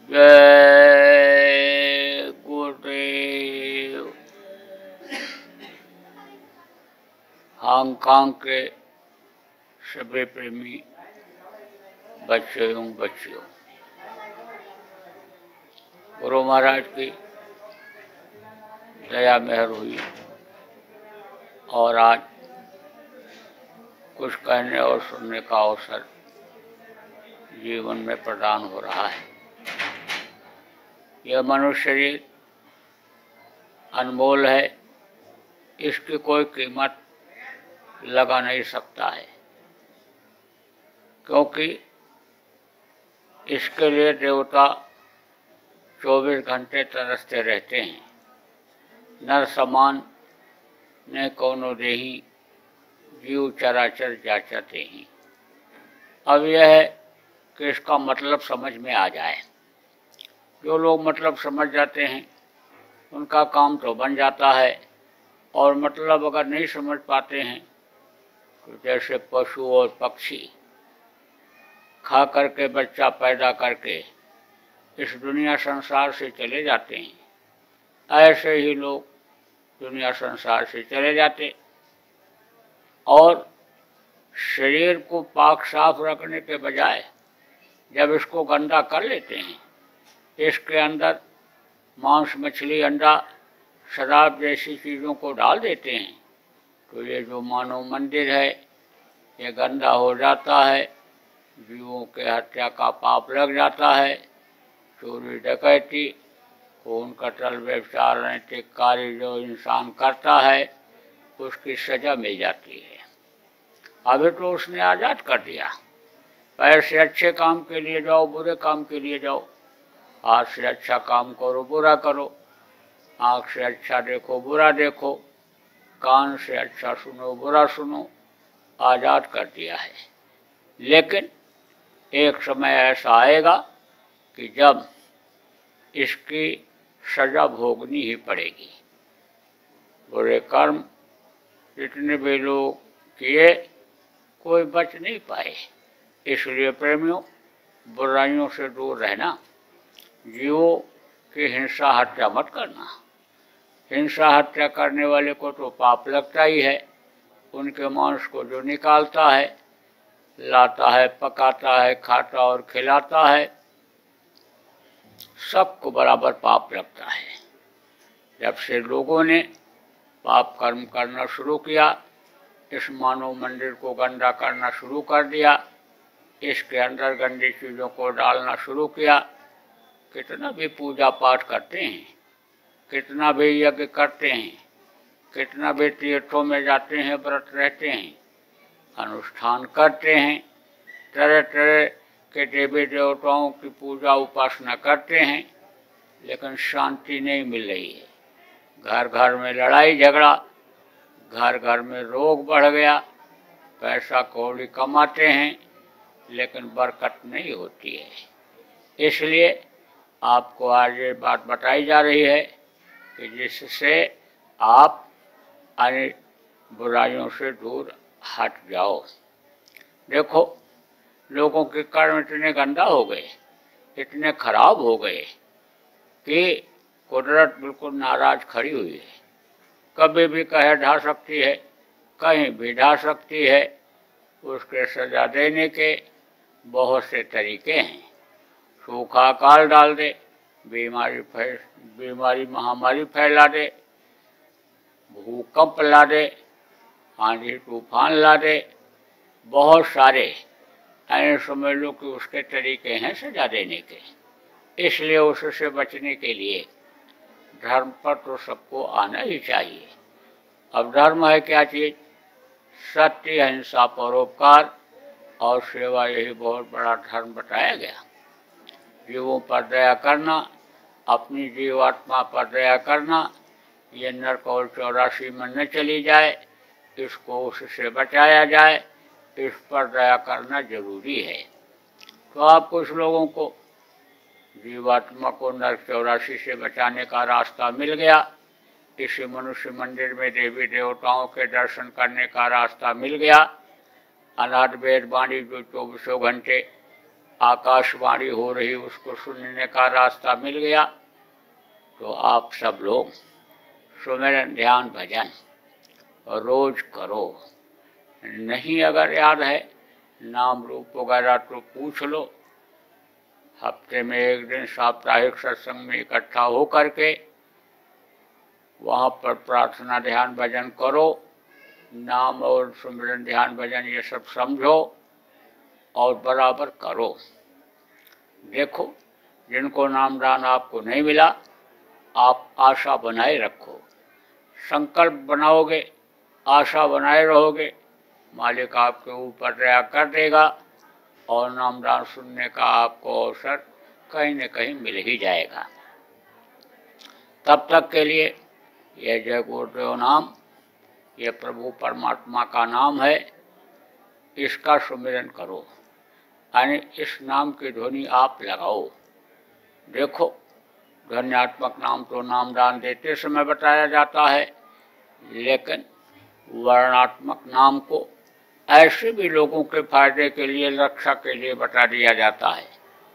जय गुरुदेव। हांगकांग के सभी प्रेमी बच्चों एवं बच्चियों, गुरु महाराज की दया मेहर हुई और आज कुछ कहने और सुनने का अवसर जीवन में प्रदान हो रहा है। यह मनुष्य शरीर अनमोल है, इसकी कोई कीमत लगा नहीं सकता है, क्योंकि इसके लिए देवता 24 घंटे तरसते रहते हैं। नर समान ने कौनो देही, जीव चराचर जाचते हैं। अब यह है कि इसका मतलब समझ में आ जाए। जो लोग मतलब समझ जाते हैं उनका काम तो बन जाता है, और मतलब अगर नहीं समझ पाते हैं तो जैसे पशु और पक्षी खा करके बच्चा पैदा करके इस दुनिया संसार से चले जाते हैं, ऐसे ही लोग दुनिया संसार से चले जाते और शरीर को पाक साफ रखने के बजाय जब इसको गंदा कर लेते हैं, इसके अंदर मांस, मछली, अंडा, शराब जैसी चीज़ों को डाल देते हैं, तो ये जो मानव मंदिर है ये गंदा हो जाता है। जीवों के हत्या का पाप लग जाता है। चोरी, डकैती, खून, कत्ल, व्यभिचार, नैतिक कार्य जो इंसान करता है उसकी सजा मिल जाती है। अभी तो उसने आज़ाद कर दिया। पैर से अच्छे काम के लिए जाओ, बुरे काम के लिए जाओ। हाथ से अच्छा काम करो, बुरा करो। आँख से अच्छा देखो, बुरा देखो। कान से अच्छा सुनो, बुरा सुनो। आज़ाद कर दिया है। लेकिन एक समय ऐसा आएगा कि जब इसकी सजा भोगनी ही पड़ेगी। बुरे कर्म जितने भी लोग किए कोई बच नहीं पाए। इसलिए प्रेमियों, बुराइयों से दूर रहना, जीवों की हिंसा हत्या मत करना। हिंसा हत्या करने वाले को तो पाप लगता ही है। उनके मांस को जो निकालता है, लाता है, पकाता है, खाता और खिलाता है, सबको बराबर पाप लगता है। जब से लोगों ने पाप कर्म करना शुरू किया, इस मानव मंदिर को गंदा करना शुरू कर दिया, इसके अंदर गंदी चीज़ों को डालना शुरू किया, कितना भी पूजा पाठ करते हैं, कितना भी यज्ञ करते हैं, कितना भी तीर्थों में जाते हैं, व्रत रहते हैं, अनुष्ठान करते हैं, तरह तरह के देवी देवताओं की पूजा उपासना करते हैं, लेकिन शांति नहीं मिल रही है। घर घर में लड़ाई झगड़ा, घर घर में रोग बढ़ गया। पैसा कौड़ी कमाते हैं लेकिन बरकत नहीं होती है। इसलिए आपको आज ये बात बताई जा रही है कि जिससे आप अन्य बुराइयों से दूर हट जाओ। देखो, लोगों के कर्म इतने गंदा हो गए, इतने खराब हो गए कि कुदरत बिल्कुल नाराज खड़ी हुई है। कभी भी कहे ढा सकती है, कहीं भी ढा सकती है। उसके सजा देने के बहुत से तरीके हैं। सूखा काल डाल दे, बीमारी महामारी फैला दे, भूकंप ला दे, आंधी तूफान ला दे, बहुत सारे ऐसे समझ लो कि उसके तरीके हैं सजा देने के। इसलिए उससे बचने के लिए धर्म पर तो सबको आना ही चाहिए। अब धर्म है क्या चीज़? सत्य, अहिंसा, परोपकार और सेवा, यही बहुत बड़ा धर्म बताया गया। जीवों पर दया करना, अपनी जीवात्मा पर दया करना, ये नरक और 84 में न चली जाए, इसको उससे बचाया जाए, इस पर दया करना जरूरी है। तो आप कुछ लोगों को जीवात्मा को नरक 84 से बचाने का रास्ता मिल गया। इसी मनुष्य मंदिर में देवी देवताओं के दर्शन करने का रास्ता मिल गया। अनाथ वेद वाणी जो 24 घंटे आकाशवाणी हो रही उसको सुनने का रास्ता मिल गया, तो आप सब लोग सुमिरन ध्यान भजन रोज करो। नहीं अगर याद है नाम रूप वगैरह तो पूछ लो। हफ्ते में एक दिन साप्ताहिक सत्संग में इकट्ठा हो करके वहाँ पर प्रार्थना ध्यान भजन करो। नाम और सुमिरन ध्यान भजन ये सब समझो और बराबर करो। देखो जिनको नाम दान आपको नहीं मिला, आप आशा बनाए रखो, संकल्प बनाओगे, आशा बनाए रहोगे, मालिक आपके ऊपर दया कर देगा और नाम दान सुनने का आपको अवसर कहीं न कहीं मिल ही जाएगा। तब तक के लिए यह जय गुरुदेव नाम, यह प्रभु परमात्मा का नाम है, इसका सुमिरन करो, यानी इस नाम की ध्वनि आप लगाओ। देखो ध्वन्यात्मक नाम तो नाम दान देते समय बताया जाता है, लेकिन वर्णात्मक नाम को ऐसे भी लोगों के फायदे के लिए, रक्षा के लिए बता दिया जाता है।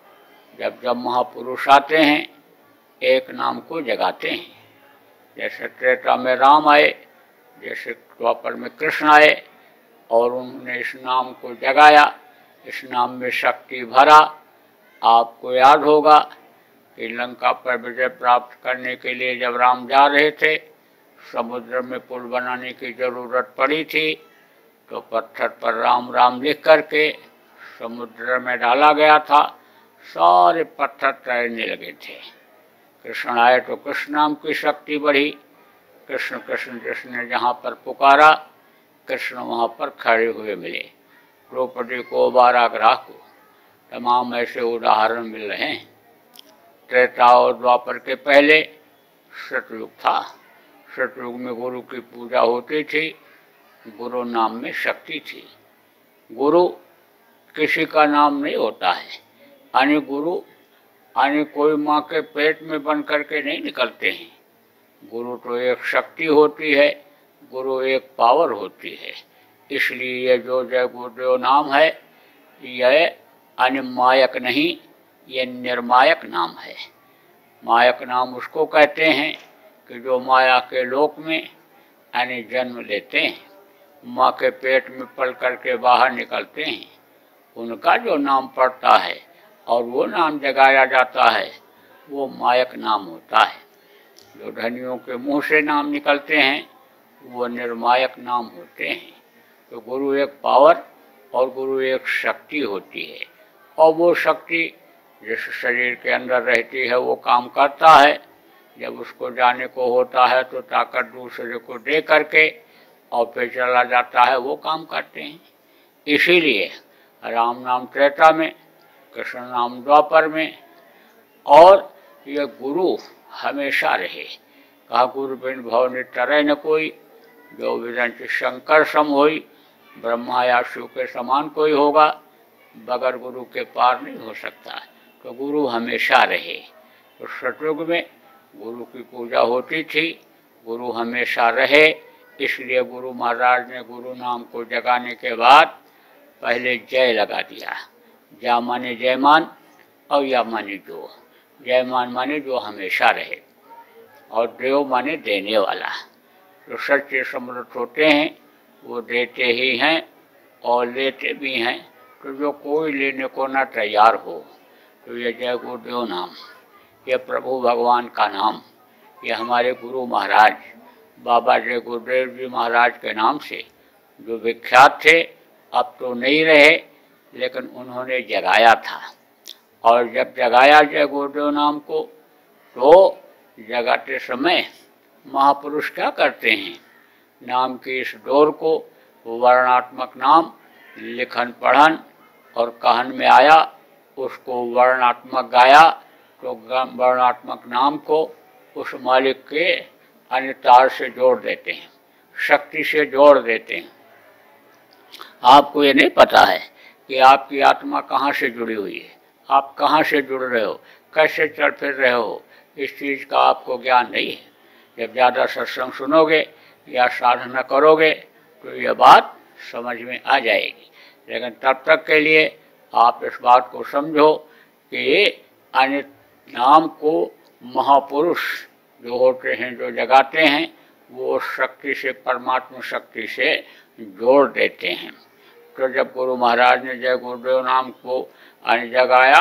जब जब महापुरुष आते हैं एक नाम को जगाते हैं। जैसे त्रेता में राम आए, जैसे द्वापर में कृष्ण आए और उन्होंने इस नाम को जगाया, इस नाम में शक्ति भरा। आपको याद होगा कि लंका पर विजय प्राप्त करने के लिए जब राम जा रहे थे, समुद्र में पुल बनाने की जरूरत पड़ी थी, तो पत्थर पर राम राम लिख करके समुद्र में डाला गया था। सारे पत्थर तैरने लगे थे। कृष्ण आए तो कृष्ण नाम की शक्ति बढ़ी। कृष्ण कृष्ण जिसने जहाँ पर पुकारा, कृष्ण वहाँ पर खड़े हुए मिले। द्रौपदी को, बाराग्रह को, तमाम ऐसे उदाहरण मिल रहे हैं। त्रेता और द्वापर के पहले सतयुग था। सतयुग में गुरु की पूजा होती थी, गुरु नाम में शक्ति थी। गुरु किसी का नाम नहीं होता है, यानी गुरु यानी कोई माँ के पेट में बन करके नहीं निकलते हैं। गुरु तो एक शक्ति होती है, गुरु एक पावर होती है। इसलिए ये जो जय गुरुदेव नाम है, यह अनिमायक नहीं, ये निर्मायक नाम है। मायक नाम उसको कहते हैं कि जो माया के लोक में यानी जन्म लेते हैं, माँ के पेट में पल करके बाहर निकलते हैं, उनका जो नाम पड़ता है और वो नाम जगाया जाता है, वो मायक नाम होता है। जो धनियों के मुंह से नाम निकलते हैं, वो निर्मायक नाम होते हैं। तो गुरु एक पावर और गुरु एक शक्ति होती है, और वो शक्ति जिस शरीर के अंदर रहती है वो काम करता है। जब उसको जाने को होता है तो ताकत दूसरे को दे करके और फिर चला जाता है, वो काम करते हैं। इसीलिए राम नाम त्रेता में, कृष्ण नाम द्वापर में, और ये गुरु हमेशा रहे। कहा गुरु बिन भव नितरै न कोई, जो विदंत शंकर सम होई, ब्रह्मा या शिव के समान कोई होगा, बगैर गुरु के पार नहीं हो सकता। तो गुरु हमेशा रहे। तो सतयुग में गुरु की पूजा होती थी, गुरु हमेशा रहे। इसलिए गुरु महाराज ने गुरु नाम को जगाने के बाद पहले जय लगा दिया। जा माने जयमान और या माने जो। जयमान माने जो हमेशा रहे, और देव माने देने वाला। जो सच्चे समर्थ होते हैं वो देते ही हैं और लेते भी हैं। तो जो कोई लेने को ना तैयार हो, तो ये जय गुरुदेव नाम, ये प्रभु भगवान का नाम, ये हमारे गुरु महाराज बाबा जय गुरुदेव जी महाराज के नाम से जो विख्यात थे, अब तो नहीं रहे, लेकिन उन्होंने जगाया था। और जब जगाया जय गुरुदेव नाम को, तो जगाते समय महापुरुष क्या करते हैं, नाम की इस डोर को, वर्णात्मक नाम लिखन पढ़न और कहन में आया, उसको वर्णात्मक गाया, तो वर्णात्मक नाम को उस मालिक के अन्य तार से जोड़ देते हैं, शक्ति से जोड़ देते हैं। आपको ये नहीं पता है कि आपकी आत्मा कहाँ से जुड़ी हुई है, आप कहाँ से जुड़ रहे हो, कैसे चल फिर रहे हो, इस चीज़ का आपको ज्ञान नहीं है। जब ज़्यादा सत्संग सुनोगे या साधना करोगे तो ये बात समझ में आ जाएगी। लेकिन तब तक के लिए आप इस बात को समझो कि ये अन्य नाम को महापुरुष जो होते हैं, जो जगाते हैं, वो शक्ति से, परमात्मा शक्ति से जोड़ देते हैं। तो जब गुरु महाराज ने जय गुरुदेव नाम को जगाया,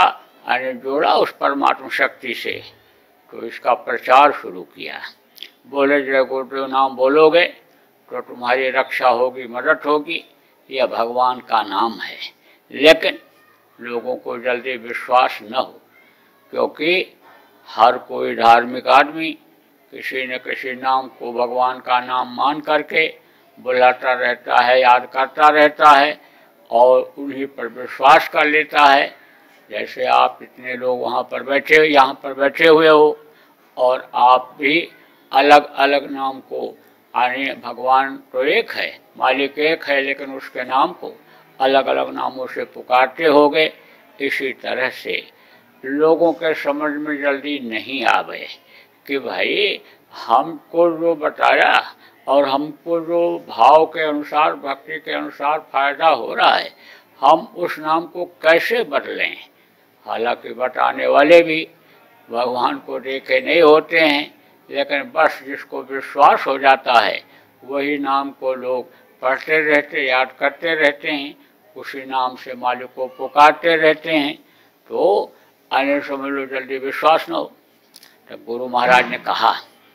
जोड़ा उस परमात्मा शक्ति से, तो इसका प्रचार शुरू किया। बोले जय गुरुदेव नाम बोलोगे तो तुम्हारी रक्षा होगी, मदद होगी, यह भगवान का नाम है। लेकिन लोगों को जल्दी विश्वास न हो, क्योंकि हर कोई धार्मिक आदमी किसी न किसी नाम को भगवान का नाम मान करके बुलाता रहता है, याद करता रहता है और उन्हीं पर विश्वास कर लेता है। जैसे आप इतने लोग वहाँ पर बैठे, यहाँ पर बैठे हुए हो, और आप भी अलग अलग नाम को, यानी भगवान तो एक है, मालिक एक है, लेकिन उसके नाम को अलग अलग नामों से पुकारते होगे। इसी तरह से लोगों के समझ में जल्दी नहीं आवे कि भाई हमको जो बताया और हमको जो भाव के अनुसार, भक्ति के अनुसार फायदा हो रहा है, हम उस नाम को कैसे बदलें। हालांकि बताने वाले भी भगवान को देखे नहीं होते हैं, लेकिन बस जिसको विश्वास हो जाता है वही नाम को लोग पढ़ते रहते, याद करते रहते हैं, उसी नाम से मालिक को पुकारते रहते हैं। तो आने समझ लो जल्दी विश्वास न हो। तब गुरु महाराज ने कहा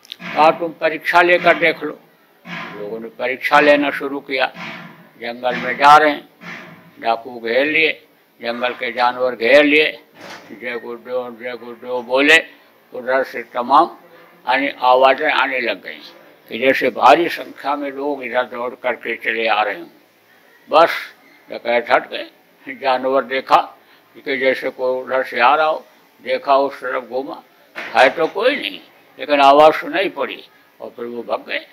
तुम परीक्षा लेकर देख लो। लोगों ने परीक्षा लेना शुरू किया। जंगल में जा रहे हैं, डाकू घेर लिए, जंगल के जानवर घेर लिए, जय गुरुदेव बोले। उधर से तमाम आवाज़ें आने लग गई कि जैसे भारी संख्या में लोग इधर दौड़ करके चले आ रहे हैं। बस डकैत हट गए। जानवर देखा कि जैसे कोई उधर से आ रहा हो, देखा उस तरफ घूमा, है तो कोई नहीं, लेकिन आवाज़ सुनाई पड़ी और फिर वो भाग गए।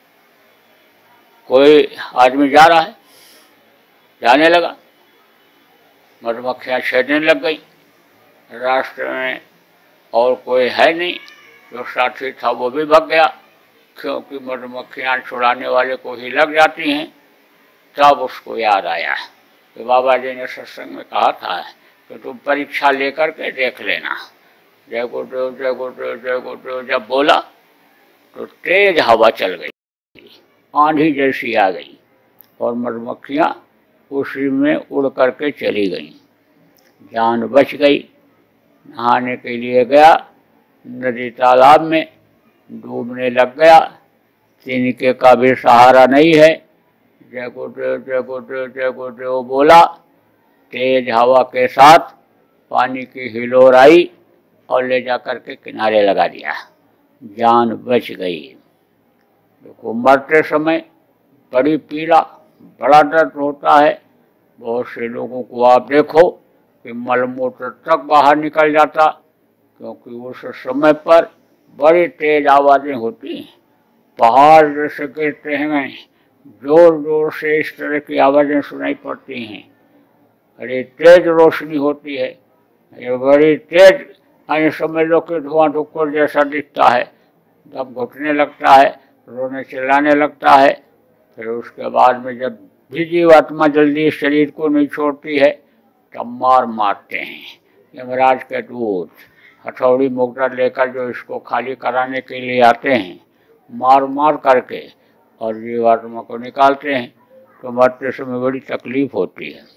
कोई आदमी जा रहा है, जाने लगा, मधुमक्खियाँ छेदने लग गई रास्ते में, और कोई है नहीं। जो साथी था वो भी भाग गया, क्योंकि मधुमक्खियाँ छुड़ाने वाले को ही लग जाती हैं। तब उसको याद आया कि बाबा जी ने सत्संग में कहा था कि तुम परीक्षा लेकर के देख लेना। जय गुरुदेव जय गुरुदेव जय गुरुदेव जब बोला तो तेज हवा चल गई, आंधी जैसी आ गई, और मधुमक्खियाँ उसी में उड़ करके चली गईं। जान बच गई। नहाने के लिए गया, नदी तालाब में डूबने लग गया। तिनके का भी सहारा नहीं है। जय गुरुदेव जय गुरुदेव जय गुरुदेव बोला। तेज हवा के साथ पानी की हिलोर आई और ले जा करके किनारे लगा दिया। जान बच गई। देखो, मरते समय बड़ी पीड़ा, बड़ा दर्द होता है। बहुत से लोगों को आप देखो कि मलमूत्र तक बाहर निकल जाता, क्योंकि उस समय पर बड़ी तेज आवाज़ें होती हैं। पहाड़ जैसे गिरते हैं, जोर जोर से इस तरह की आवाज़ें सुनाई पड़ती हैं। बड़ी तेज रोशनी होती है, ये बड़ी तेज, यानी समझ लो कि धुआं धुक्कर जैसा दिखता है। दम घुटने लगता है, रोने चिल्लाने लगता है। फिर उसके बाद में जब भी जीवात्मा जल्दी शरीर को नहीं छोड़ती है, तब मार मारते हैं यमराज के दूत, हथौड़ी मुक्ता लेकर जो इसको खाली कराने के लिए आते हैं, मार मार करके और जीवात्मा को निकालते हैं। तो मरते समय बड़ी तकलीफ होती है।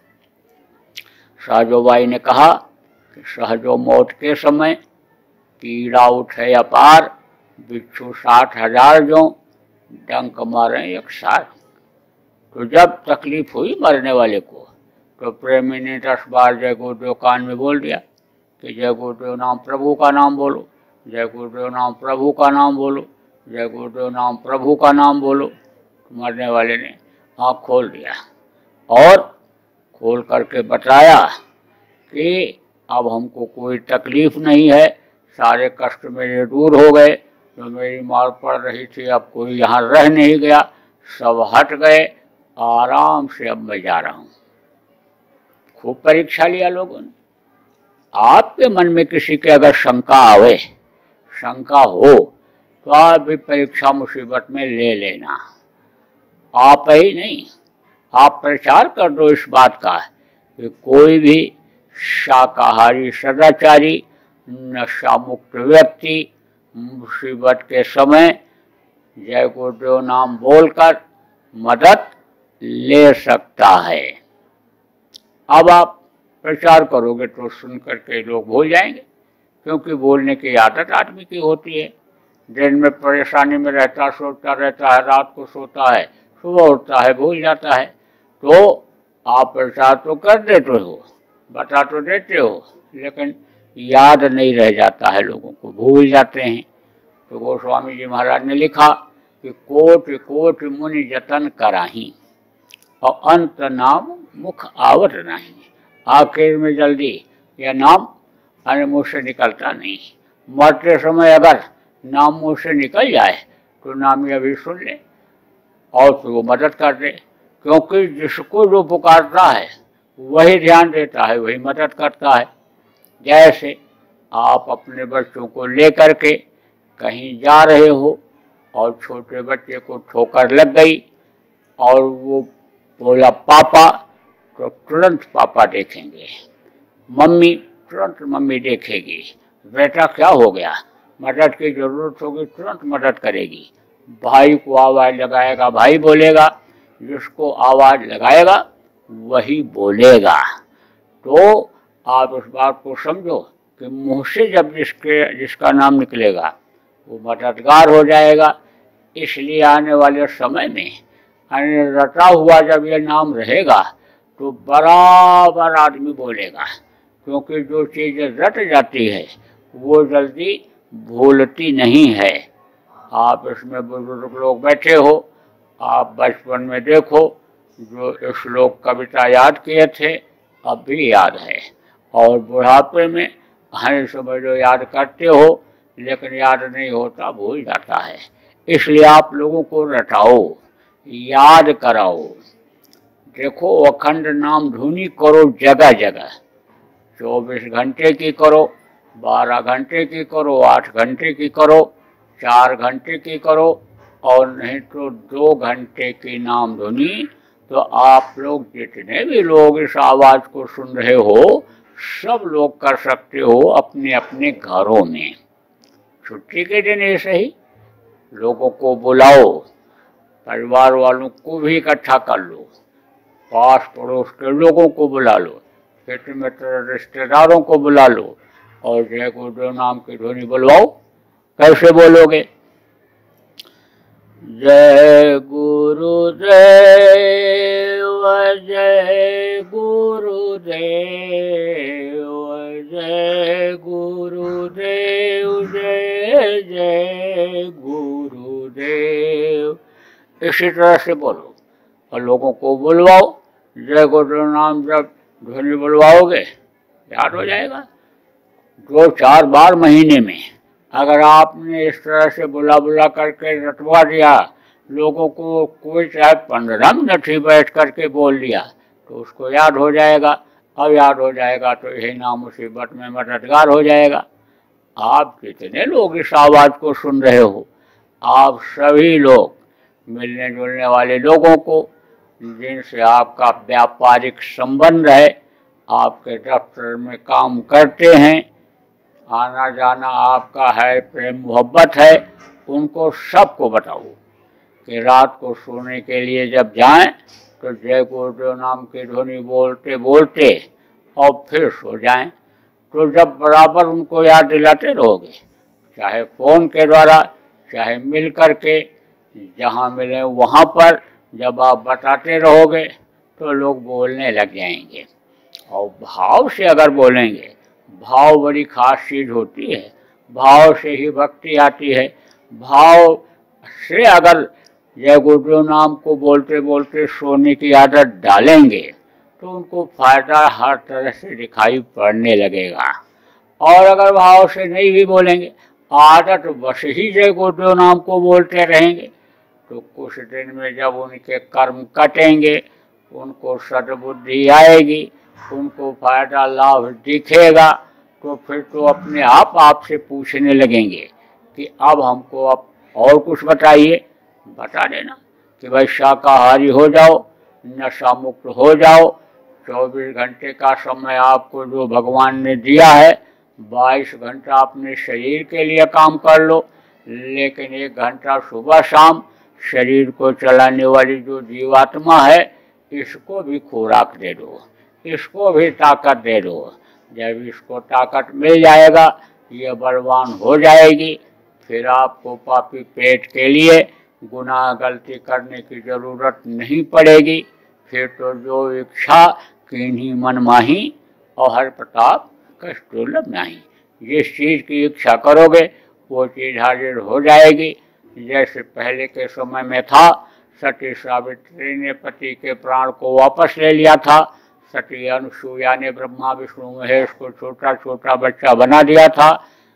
साजोबाई ने कहा कि सहजो मौत के समय पीड़ा उठे अपार, बिच्छू 60,000 जो डंक मारे 100। तो जब तकलीफ हुई मरने वाले को, तो प्रेमी ने 10 बार जय गुरुदेव कान में बोल दिया कि जय गुरुदेव नाम प्रभु का नाम बोलो, जय गुरुदेव नाम प्रभु का नाम बोलो, जय गुरुदेव नाम प्रभु का नाम बोलो। मरने वाले ने आँख खोल दिया और खोल करके बताया कि अब हमको कोई तकलीफ नहीं है, सारे कष्ट मेरे दूर हो गए। जो मेरी मार पड़ रही थी, अब कोई यहाँ रह नहीं गया, सब हट गए, आराम से अब मैं जा रहा हूँ। खूब परीक्षा लिया लोगों ने। आपके मन में किसी के अगर शंका आवे, शंका हो, तो आप भी परीक्षा मुसीबत में ले लेना। आप ही नहीं, आप प्रचार कर दो इस बात का कि कोई भी शाकाहारी सदाचारी नशा मुक्त व्यक्ति मुसीबत के समय जय गुरुदेव नाम बोलकर मदद ले सकता है। अब आप प्रचार करोगे तो सुन करके लोग भूल जाएंगे, क्योंकि बोलने की आदत आदमी की होती है। दिन में परेशानी में रहता, सोचता रहता है, रात को सोता है, सुबह उठता है, भूल जाता है। तो आप प्रचार तो कर देते हो, बता तो देते हो, लेकिन याद नहीं रह जाता है, लोगों को भूल जाते हैं। तो गोस्वामी जी महाराज ने लिखा कि कोट कोट मुनि जतन कराही और अंत नाम मुख आवत नहीं। आखिर में जल्दी यह नाम अरे मुँह से निकलता नहीं। मरते समय अगर नाम मुँह से निकल जाए तो नाम अभी सुन ले और फिर वो मदद कर दे, क्योंकि जिसको जो पुकारता है वही ध्यान देता है, वही मदद करता है। जैसे आप अपने बच्चों को लेकर के कहीं जा रहे हो और छोटे बच्चे को ठोकर लग गई और वो बोला पापा, तो तुरंत पापा देखेंगे, मम्मी तुरंत मम्मी देखेगी, बेटा क्या हो गया, मदद की जरूरत होगी तुरंत मदद करेगी। भाई को आवाज़ लगाएगा, भाई बोलेगा, जिसको आवाज़ लगाएगा वही बोलेगा। तो आप उस बात को समझो कि मुँह से जब जिसका नाम निकलेगा वो मददगार हो जाएगा। इसलिए आने वाले समय में रटा हुआ जब ये नाम रहेगा तो बराबर आदमी बोलेगा, क्योंकि जो चीज़ रट जाती है वो जल्दी भूलती नहीं है। आप इसमें बुजुर्ग लोग बैठे हो, आप बचपन में देखो जो श्लोक कविता याद किए थे अब भी याद है, और बुढ़ापे में हर समय जो याद करते हो लेकिन याद नहीं होता, भूल जाता है। इसलिए आप लोगों को रटाओ, याद कराओ। देखो अखंड नाम धुनी करो जगह जगह, 24 घंटे की करो, 12 घंटे की करो, 8 घंटे की करो, 4 घंटे की करो, और नहीं तो 2 घंटे की नाम धुनी। तो आप लोग जितने भी लोग इस आवाज़ को सुन रहे हो सब लोग कर सकते हो अपने अपने घरों में। छुट्टी के दिन ऐसे ही लोगों को बुलाओ, परिवार वालों को भी इकट्ठा कर लो, पास पड़ोस के लोगों को बुला लो, हित मित्र रिश्तेदारों को बुला लो और जय गुरुदेव नाम की ध्वनि बुलवाओ। कैसे बोलोगे? जय गुरुदेव, जय गुरुदेव, जय गुरुदेव, जय जय गुरुदेव। इसी तरह से बोलो और लोगों को बुलवाओ। जय गुरुदेव नाम जब ध्वनि बुलवाओगे याद हो जाएगा। 2-4 बार महीने में अगर आपने इस तरह से बुला बुला करके रटवा दिया लोगों को, कोई चाहे 15 मिनट ही बैठ करके बोल दिया तो उसको याद हो जाएगा। अब याद हो जाएगा तो यही नाम मुसीबत में मददगार हो जाएगा। आप जितने लोग इस आवाज़ को सुन रहे हो, आप सभी लोग मिलने जुलने वाले लोगों को, जिनसे आपका व्यापारिक संबंध है, आपके दफ्तर में काम करते हैं, आना जाना आपका है, प्रेम मोहब्बत है, उनको सबको बताओ कि रात को सोने के लिए जब जाएं तो जय गुरुदेव नाम की ध्वनि बोलते बोलते और फिर सो जाएं। तो जब बराबर उनको याद दिलाते रहोगे, चाहे फ़ोन के द्वारा चाहे मिल करके, जहाँ मिले वहाँ पर जब आप बताते रहोगे तो लोग बोलने लग जाएंगे। और भाव से अगर बोलेंगे, भाव बड़ी खास चीज़ होती है, भाव से ही भक्ति आती है। भाव से अगर जय गुरुदेव नाम को बोलते बोलते सोने की आदत डालेंगे तो उनको फायदा हर तरह से दिखाई पड़ने लगेगा। और अगर भाव से नहीं भी बोलेंगे, आदत बस ही जय गुरुदेव नाम को बोलते रहेंगे, तो कुछ दिन में जब उनके कर्म कटेंगे, उनको सद्बुद्धि आएगी, उनको फायदा लाभ दिखेगा, तो फिर तो अपने आप आपसे पूछने लगेंगे कि अब हमको अब और कुछ बताइए। बता देना कि भाई शाकाहारी हो जाओ, नशा मुक्त हो जाओ, 24 घंटे का समय आपको जो भगवान ने दिया है, 22 घंटा अपने शरीर के लिए काम कर लो, लेकिन 1 घंटा सुबह शाम शरीर को चलाने वाली जो जीवात्मा है, इसको भी खुराक दे दो, इसको भी ताकत दे दो। जब इसको ताकत मिल जाएगा, ये बलवान हो जाएगी, फिर आपको पापी पेट के लिए गुनाह गलती करने की जरूरत नहीं पड़ेगी। फिर तो जो इच्छा कीन्ही मन माही, और हर प्रताप कष्ट दुर्लभ नहीं। जिस चीज़ की इच्छा करोगे वो चीज़ हाजिर हो जाएगी। जैसे पहले के समय में था, सती सावित्री ने पति के प्राण को वापस ले लिया था। सती अनुसुईया ने ब्रह्मा विष्णु महेश को छोटा छोटा बच्चा बना दिया था।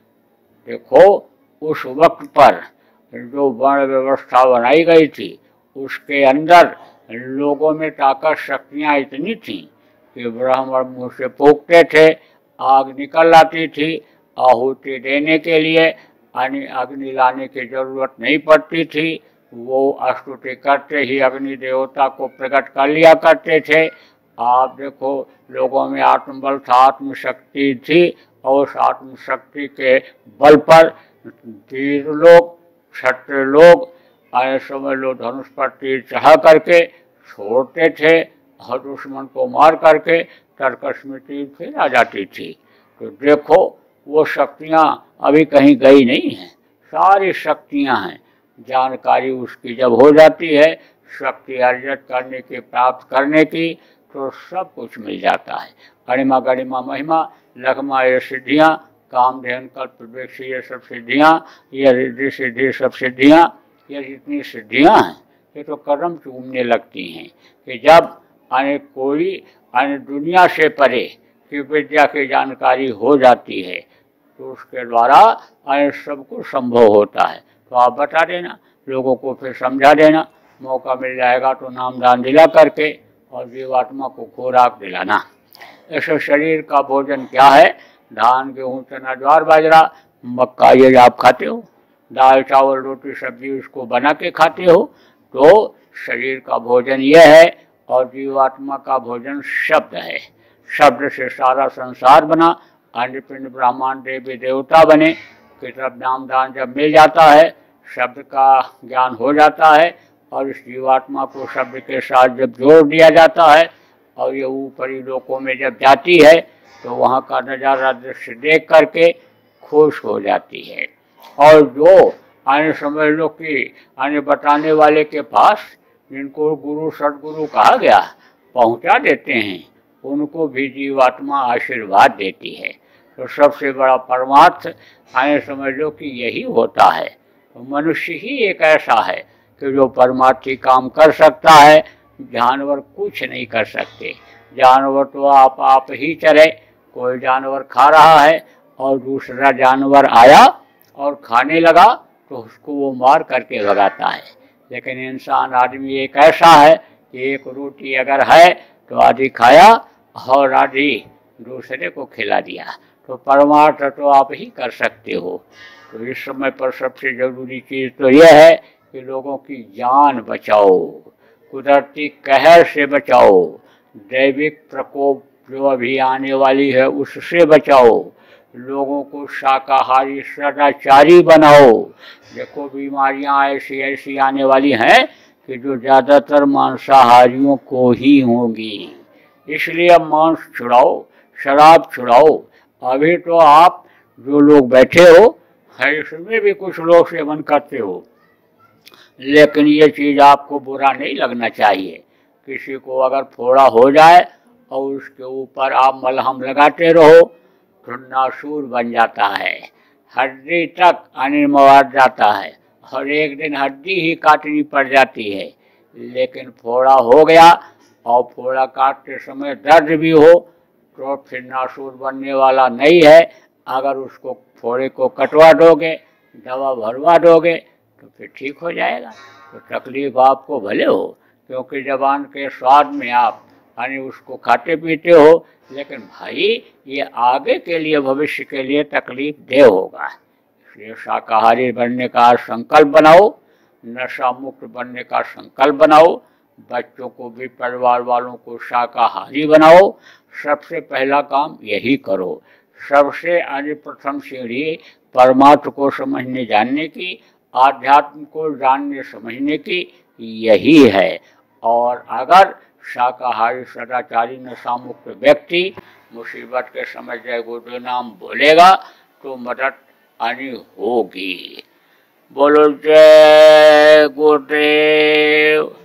देखो, उस वक्त पर जो वर्ण व्यवस्था बनाई गई थी, उसके अंदर लोगों में ताकत शक्तियाँ इतनी थी कि ब्राह्मण मुँह से फूंकते थे, आग निकल आती थी। आहुति देने के लिए अग्नि लाने की जरूरत नहीं पड़ती थी। वो स्तुति करते ही अग्नि देवता को प्रकट कर लिया करते थे। आप देखो, लोगों में आत्मबल था, आत्मशक्ति थी, और उस आत्मशक्ति के बल पर वीर लोग, क्षत्रिय लोग, समझ लो धनुष पर तीर चढ़ा करके छोड़ते थे, और दुश्मन को मार करके तरकश में तीर फिर आ जाती थी। तो देखो, वो शक्तियाँ अभी कहीं गई नहीं हैं, सारी शक्तियाँ हैं। जानकारी उसकी जब हो जाती है शक्ति अर्जित करने की, प्राप्त करने की, तो सब कुछ मिल जाता है। अणिमा गरिमा महिमा लघमा ये सिद्धियाँ, कामधेन कल्प वृक्ष ये सब सिद्धियाँ, ये रिद्धि सिद्धि सब सिद्धियाँ, ये जितनी सिद्धियाँ हैं ये तो कदम चूमने लगती हैं कि जब कोई दुनिया से परे की विद्या की जानकारी हो जाती है, तो उसके द्वारा सब कुछ संभव होता है। तो आप बता देना, लोगों को फिर समझा देना, मौका मिल जाएगा तो नाम दान दिला करके, और जीवात्मा को खुराक दिलाना। ऐसे शरीर का भोजन क्या है? धान गेहूँ चना ज्वार बाजरा मक्का, ये आप खाते हो, दाल चावल रोटी सब्जी उसको बना के खाते हो। तो शरीर का भोजन यह है, और जीवात्मा का भोजन शब्द है। शब्द से सारा संसार बना, अंड पिंड ब्रह्मांड देवी देवता बने। किताब नाम दान जब मिल जाता है, शब्द का ज्ञान हो जाता है, और इस जीवात्मा को शब्द के साथ जब जोड़ दिया जाता है, और ये ऊपरी लोकों में जब जाती है, तो वहाँ का नज़ारा दृश्य देख करके खुश हो जाती है। और जो समझ लो कि बताने वाले के पास, जिनको गुरु सदगुरु कहा गया, पहुँचा देते हैं, उनको भी जीवात्मा आशीर्वाद देती है। तो सबसे बड़ा परमार्थ समझ लो कि यही होता है। तो मनुष्य ही एक ऐसा है कि जो परमार्थी काम कर सकता है, जानवर कुछ नहीं कर सकते। जानवर तो आप ही चले, कोई जानवर खा रहा है और दूसरा जानवर आया और खाने लगा, तो उसको वो मार करके भगाता है। लेकिन इंसान आदमी एक ऐसा है कि एक रोटी अगर है तो आधी खाया और आधी दूसरे को खिला दिया। तो परमार्थ तो आप ही कर सकते हो। तो इस समय पर सबसे जरूरी चीज़ तो यह है कि लोगों की जान बचाओ, कुदरती कहर से बचाओ, दैविक प्रकोप जो अभी आने वाली है उससे बचाओ, लोगों को शाकाहारी सदाचारी बनाओ। देखो, बीमारियां ऐसी ऐसी आने वाली हैं कि जो ज़्यादातर मांसाहारियों को ही होंगी। इसलिए मांस छुड़ाओ, शराब छुड़ाओ। अभी तो आप जो लोग बैठे हो, इसमें भी कुछ लोग सेवन करते हो, लेकिन ये चीज़ आपको बुरा नहीं लगना चाहिए। किसी को अगर फोड़ा हो जाए और उसके ऊपर आप मलहम लगाते रहो, तो नासूर बन जाता है, हड्डी तक अनिर्मवाद जाता है, और एक दिन हड्डी ही काटनी पड़ जाती है। लेकिन फोड़ा हो गया और फोड़ा काटते समय दर्द भी हो, तो फिर नासूर बनने वाला नहीं है। अगर उसको फोड़े को कटवा दोगे, दवा भरवा दोगे, तो फिर ठीक हो जाएगा। तो तकलीफ आपको भले हो, क्योंकि जबान के स्वाद में आप उसको खाते पीते हो, लेकिन भाई ये आगे के लिए, भविष्य के लिए तकलीफ दे होगा। इसलिए शाकाहारी बनने का संकल्प बनाओ, नशा मुक्त बनने का संकल्प बनाओ, बच्चों को भी, परिवार वालों को शाकाहारी बनाओ। सबसे पहला काम यही करो। सबसे आगे प्रथम सीढ़ी परमात्मा को समझने जानने की, आध्यात्म को जानने समझने की यही है। और अगर शाकाहारी सदाचारी नशामुक्त व्यक्ति मुसीबत के समय जय गुरुदेव नाम बोलेगा तो मदद आनी होगी। बोलो जय गुरुदेव।